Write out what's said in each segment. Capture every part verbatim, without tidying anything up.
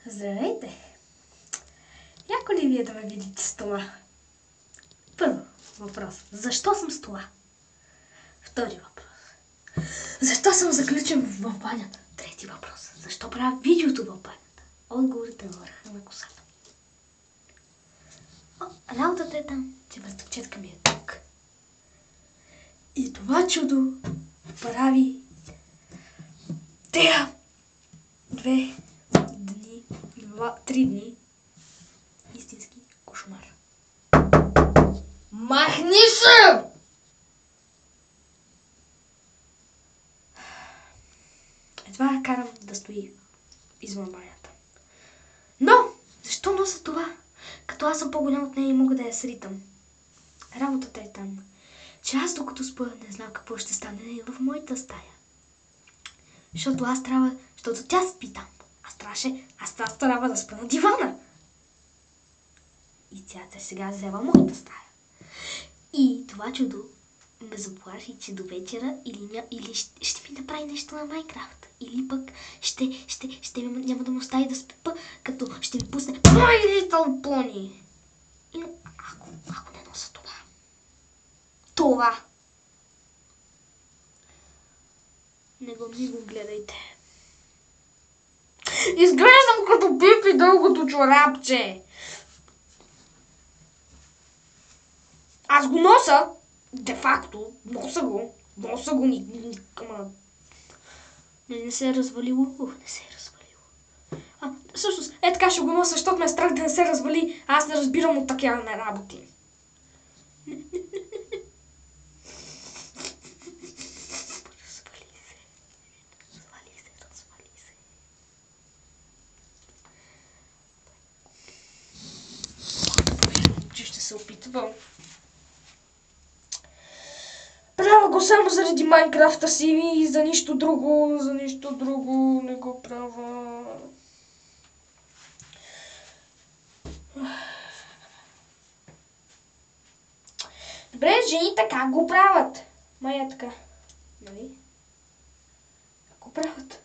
Здравейте! Яко ли вие да ме видите с това? Първо въпрос. Защо съм с това? Втори въпрос. Защо съм заключен в банята? Трети въпрос. Защо правя видеото в банята? Отговорите във върха на косата. О, работата е там, че въздъхчетка ми е тук. И това чудо прави тея две дни, два, три дни истински кошмар. Махни се! Едва я карам да стои извън банята. Но, защо нося това? Като аз съм по-голям от нея и мога да я сритам. Работата е там, че аз докато спя не знам какво ще стане в моята стая. Защото аз трябва, защото тя спи там. Аз трябваше, аз, аз трябва да спя на дивана. И тя сега взема моята стая. И това чудо ме заплаши, че до вечера или, ня, или ще, ще ми направи нещо на Майнкрафт. Или пък ще, ще, ще няма да му остави да спа, като ще ми пусне My Little Pony. И ако, ако не нося това. Това. Не го, не го гледайте. Изглеждам като Пипи дългото чорапче. Аз го носа, де-факто, носа го, носа го ни, ни, ама... Не, не се е развалило, ух, не се е развалило. А, всъщност, е така ще го носа, защото ме е страх да не се развали, а аз не разбирам от такива на работи. Развали се, развали се, развали се. Че ще се опитвам. Правя го само заради Майнкрафта си и за нищо друго, за нищо друго не го правя. Добре, жените как го правят? Май е така. Нали? Как го правят?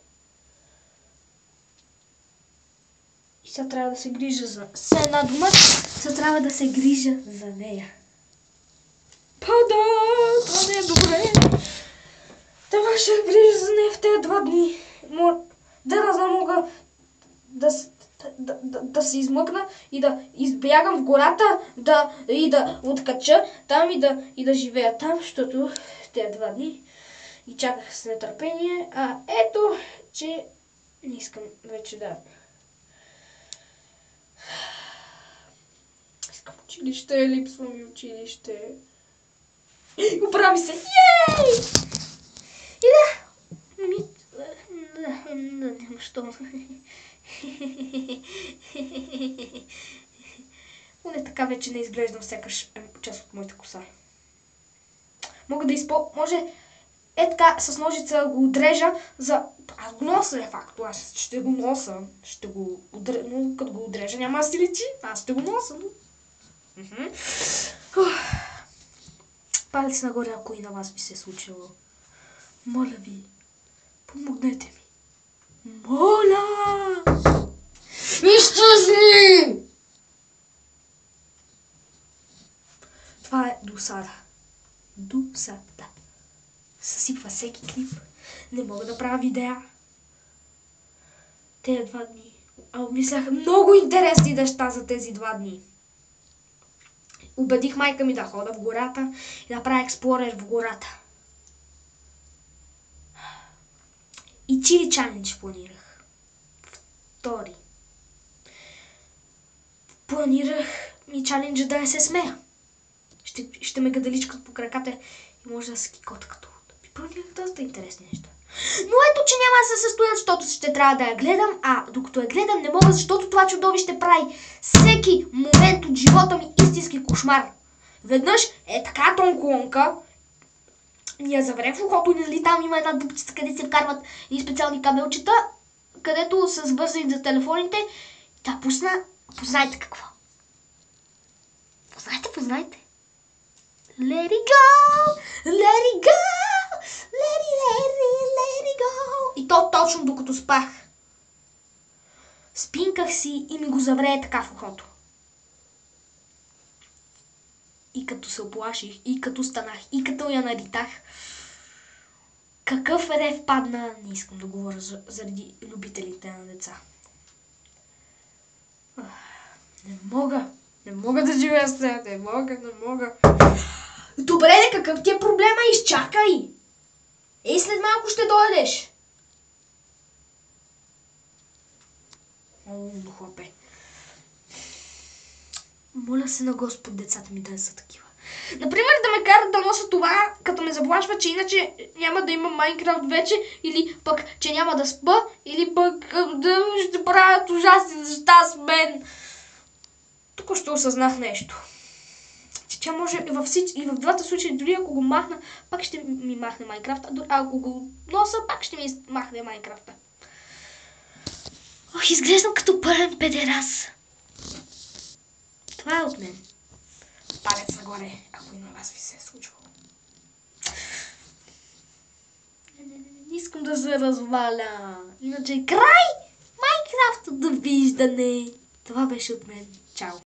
И сега трябва да се грижа за... С една дума, сега трябва да се грижа за нея. Пада! Това не е добре. Това ще грижа за нея в тези два дни. Да, да, да мога да, да, да, да се измъкна и да избягам в гората да, и да откача там и да, и да живея там, защото тези два дни и чаках с нетърпение. А ето, че не искам вече да... Искам училище, липсва ми училище. Оправи се! Йей! И да! Ми... Да, няма що. Поне така вече не изглеждам сякаш част от моята коса. Мога да изпо... Може е така с ножица го отрежа за... Аз го нося, е факто. Аз ще го нося. Ще го отрежа. Но като го отрежа няма да си личи. Аз ще го нося. Палец нагоре, ако и на вас би се е случило. Моля ви, помогнете ми. Моля! Изчезни! Това е досада. Досада. Съсипва всеки клип. Не мога да правя видеа. Тези два дни. А обмисляха много интересни неща за тези два дни. Убедих майка ми да хода в гората и да правя експлорер в гората. И чили чалендж планирах. Втори. Планирах ми чаленджа да не се смея. Ще, ще ме гадаличкат по краката и може да се кикота като луд. Планирах доста интересни неща. Но ето, че няма да се състоя, защото ще трябва да я гледам, а докато я гледам не мога, защото това чудовище прави всеки момент от живота ми истински кошмар. Веднъж е така тонколонка, ни я завре в ухото и нали там има една дупчица, къде се вкарват и специални кабелчета, където са свързани за телефоните. Тя пусна, познайте какво. Познайте, познайте. Let it go, let it go, let it, let it, let it go. И то точно докато спах. Спинках си и ми го заврее така в ухото. И като се оплаших, и като станах, и като я наритах. Какъв рев падна, не искам да говоря заради любителите на деца. Не мога, не мога да живея с нея, не мога, не мога. Добре, какъв ти е проблема? Изчакай! Ей, след малко ще дойдеш. О, хлапе. Моля се на Господ децата ми да не са такива. Например, да ме карат да нося това, като ме заплашва, че иначе няма да има Майнкрафт вече, или пък, че няма да спа, или пък да ще правят ужасни неща с мен. Тук ще осъзнах нещо. Че тя може и в, всич... и в двата случая, дори ако го махна, пак ще ми махне Майнкрафт, а ако го носа, пак ще ми махне Майнкрафта. Ох, изглеждам като пълен педерас. Това е от мен. Палец нагоре, ако и на вас ви се е случвало. Не, не, не, не искам да се разваля. Иначе край Майнкрафт, довиждане. Това беше от мен. Чао.